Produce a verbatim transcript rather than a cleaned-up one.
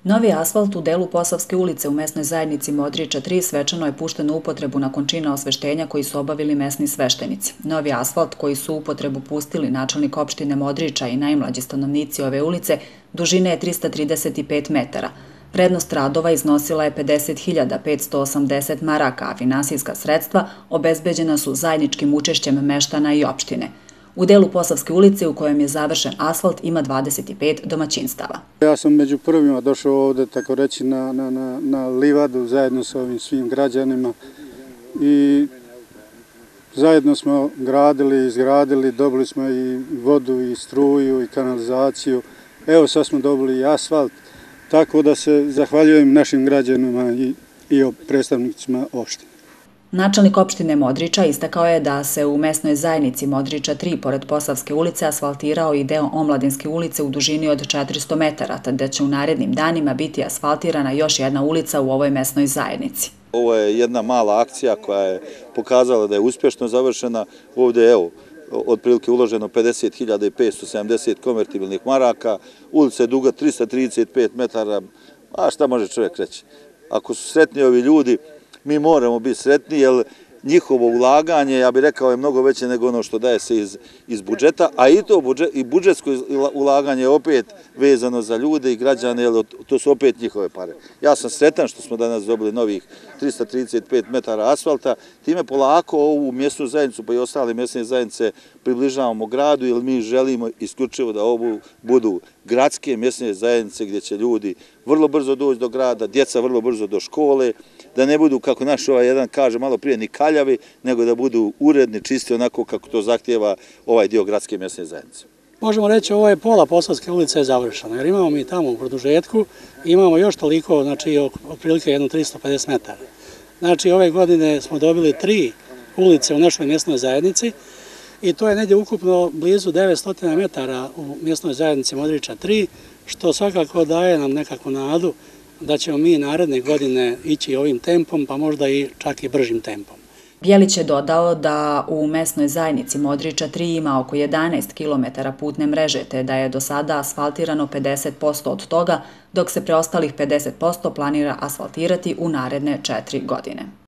Novi asfalt u delu Posavske ulice u mesnoj zajednici Modriča tri svečano je pušten u upotrebu nakon čina osveštenja koji su obavili mesni sveštenici. Novi asfalt koji su u upotrebu pustili načelnik opštine Modriča i najmlađi stanovnici ove ulice dužine je trista trideset pet metara. Vrednost radova iznosila je pedeset hiljada petsto osamdeset maraka, a finansijska sredstva obezbeđena su zajedničkim učešćem meštana i opštine. U delu Posavske ulice u kojem je završen asfalt ima dvadeset pet domaćinstava. Ja sam među prvima došao ovde, tako reći, na, na, na, na livadu zajedno sa ovim svim građanima i zajedno smo gradili, izgradili, dobili smo i vodu i struju i kanalizaciju. Evo sad smo dobili i asfalt, tako da se zahvaljujem našim građanima i, i predstavnicima opštine. Načelnik opštine Modriča istakao je da se u mesnoj zajednici Modriča tri pored Posavske ulice asfaltirao i deo Omladinske ulice u dužini od četiristo metara, te da će u narednim danima biti asfaltirana još jedna ulica u ovoj mesnoj zajednici. Ovo je jedna mala akcija koja je pokazala da je uspješno završena. Ovdje je evo, otprilike uloženo pedeset hiljada petsto sedamdeset konvertibilnih maraka, ulica je duga trista trideset pet metara, a šta može čovjek reći? Ako su sretni ovi ljudi, mi moramo biti sretni, jer njihovo ulaganje, ja bih rekao, je mnogo veće nego ono što daje se iz, iz budžeta, a i to budžet, i budžetsko ulaganje je opet vezano za ljude i građane, jer to su opet njihove pare. Ja sam sretan što smo danas dobili novih trista trideset pet metara asfalta, time polako ovu mjesnu zajednicu pa i ostale mjesne zajednice približavamo gradu, jer mi želimo isključivo da ovo budu gradske mjesne zajednice gdje će ljudi vrlo brzo doći do grada, djeca vrlo brzo do škole, da ne budu, kako naš ovaj jedan kaže malo prije, ni kaljavi, nego da budu uredni, čisti onako kako to zahtjeva ovaj dio gradske mjesne zajednice. Možemo reći, ovo je pola Posavske ulice je završeno, jer imamo mi tamo u produžetku, imamo još toliko, znači otprilike jedno tristo pedeset metara. Znači ove godine smo dobili tri ulice u našoj mjesnoj zajednici i to je negdje ukupno blizu devetsto metara u mjesnoj zajednici Modriča tri, što svakako daje nam nekakvu nadu da ćemo mi naredne godine ići ovim tempom, pa možda i čak i bržim tempom. Bjelić je dodao da u mesnoj zajednici Modriča tri ima oko jedanaest kilometara putne mreže, te da je do sada asfaltirano pedeset posto od toga, dok se preostalih pedeset posto planira asfaltirati u naredne četiri godine.